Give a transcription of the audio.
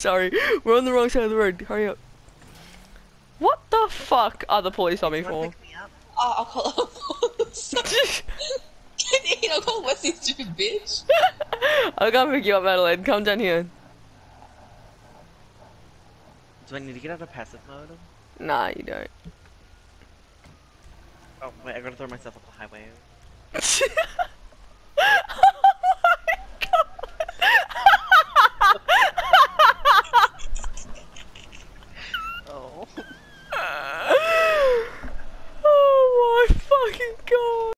Sorry, we're on the wrong side of the road. Hurry up. What the fuck are the police on me for? Pick me up. I'll call I'll call Wesley stupid bitch. I'll come pick you up, Adelaide. Come down here. Do I need to get out of passive mode? Nah, you don't. Oh, wait, I gotta throw myself up the highway.